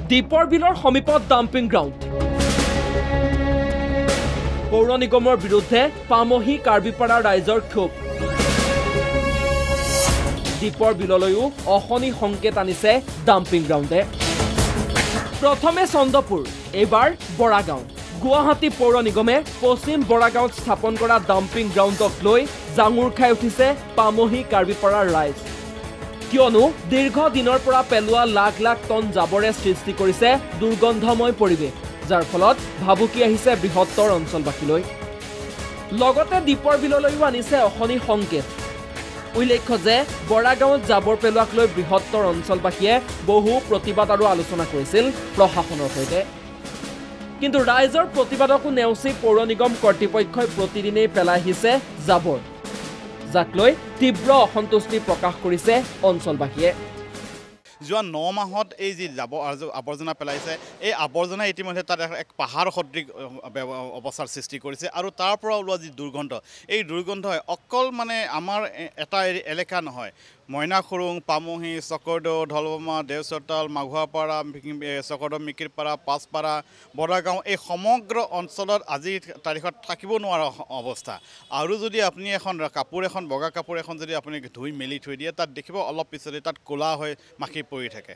দীপৰ বিলৰ সমীপত ডাম্পিং গ্ৰাউণ্ড পৌৰ নিগমৰ বিৰুদ্ধে পামহি কাৰ্বিপাৰা ৰাইজৰ ক্ষোভ দীপৰ বিললৈও অশনি সংকেত আনিছে ডাম্পিং গ্ৰাউণ্ডে প্ৰথমে চন্দ্ৰপুৰ এবাৰ বৰাগাঁও গুৱাহাটী পৌৰ নিগমে পশ্চিম বৰাগাঁৱত স্থাপন কৰা ডাম্পিং গ্ৰাউণ্ডক লৈ জাঙুৰ খাই উঠিছে পামহি কাৰ্বিপাৰাৰ ৰাইজ কিয়নো দীৰ্ঘ দিনৰ পৰা পেলোৱা লাখ লাখ টন জাবৰে সৃষ্টি কৰিছে দুৰ্গন্ধময় পৰিৱেশ যাৰ ফলত ভাবুকি আহিছে বৃহত্তৰ অঞ্চলবাসীলৈ লগতে দীপৰ বিললৈও আনিছে অশনি সংকেত উল্লেখ্য যে বৰাগাঁৱত জাবৰ পেলোৱাক লৈ বৃহত্তৰ অঞ্চলবাসীয়ে বহু প্ৰতিবাদ আৰু আলোচনা কৰিছিল প্ৰশাসনৰ সৈতে কিন্তু ৰাইজৰ প্ৰতিবাদকো নেওচি পৌৰ নিগম কৰ্তৃপক্ষই প্ৰতিদিনেই পেলাই আহিছে জাবৰ যাক লৈ তীব্ৰ অসন্তুষ্টি প্ৰকাশ কৰিছে অঞ্চলবাসীয়ে যোৱা 9 মাহত এই যে আৱৰ্জনা পেলাইছে এই আৱৰ্জনা ইতিমধ্যে তাত এক পাহাৰ সদৃশ অৱস্থাৰ সৃষ্টি কৰিছে আৰু তাৰ পৰা ওলোৱা যি দুৰ্গন্ধ এই দুৰ্গন্ধই অকল মানে আমাৰ এটা এলেকা নহয় মইনাখুৰুং পামহি চকৰদৌ ঢলবমা দেওচতাল মাঘুৱাপাৰা চকৰদৌ মিকিৰপাৰা পাঁচপাৰা বৰাগাঁও এই সমগ্ৰ অঞ্চলত আজিৰ তাৰিখত থাকিব নোৱাৰা অৱস্থা আৰু যদি আপুনি এখন কাপোৰ এখন বগা কাপোৰ এখন যদি আপুনি ধুই মেলি থৈ দিয়ে তাত দেখিব অলপ পিছতে তাত ক'লা হৈ মাখি পৰি থাকে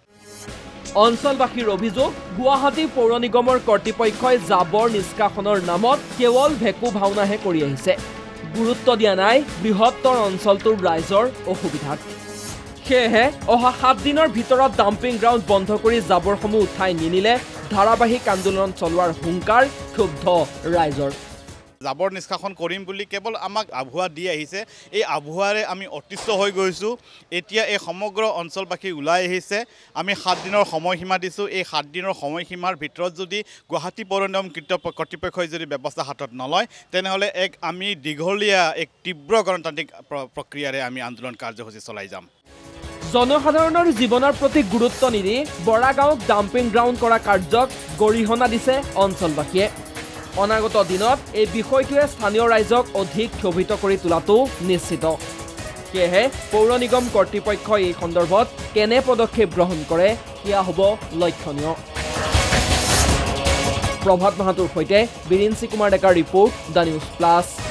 অঞ্চলবাসীৰ অভিযোগ গুৱাহাটী পৌৰ নিগমৰ কৰ্তৃপক্ষই জাবৰ নিষ্কাশনৰ নামত কেৱল ভেকু ভাওনাহে কৰি আহিছে গুৰুত্ব দিয়া নাই বৃহত্তৰ অঞ্চলটোৰ ৰাইজৰ অসুবিধাত সেয়েহে অহা 7 দিনৰ ভিতৰত ডাম্পিং গ্ৰাউণ্ড বন্ধ কৰি জাবৰসমূহ উঠাই নিনিলে ধাৰাবাহিক আন্দোলন চলোৱাৰ হুংকাৰ ক্ষুব্ধ ৰাইজৰ জাবৰ নিষ্কাশন কৰিম বুলি কেৱল আমাক আভুৱা দি আহিছে এই আভুৱাৰে আমি অতিষ্ঠ হৈ গৈছোঁ এতিয়া এই সমগ্ৰ অঞ্চলবাসী ওলাই আহিছে আমি 7 দিনৰ সময়সীমা দিছোঁ এই 7 দিনৰ সময়সীমাৰ ভিতৰত যদি গুৱাহাটী পৌৰ নিগম কৰ্তৃপক্ষই যদি ব্যৱস্থা হাতত নলয় তেনেহ'লে আমি দীঘলীয়া এক তীব্ৰ গণতান্ত্ৰিক প্ৰক্ৰিয়াৰে আমি আন্দোলন কাৰ্যসূচী চলাই যাম জনসাধাৰণৰ জীৱনৰ প্ৰতি গুৰুত্ব নিদি বৰাগাঁৱক ডাম্পিং গ্ৰাউণ্ড কৰা কাৰ্যক গৰিহণা দিছে অঞ্চলবাসীয়ে অনাগত দিনত এই বিষয়টোৱে স্থানীয় ৰাইজক অধিক ক্ষোভিত কৰি তোলাটো নিশ্চিত সেয়েহে পৌৰ নিগম কৰ্তৃপক্ষই এই সন্দৰ্ভত কেনে পদক্ষেপ গ্ৰহণ কৰে সেয়া হ'ব লক্ষণীয় প্ৰভাত মাহাতুৰ সৈতে বীৰেন্সি কুমাৰ ডেকাৰ ৰিপৰ্ট দ্য নিউজ প্লাছ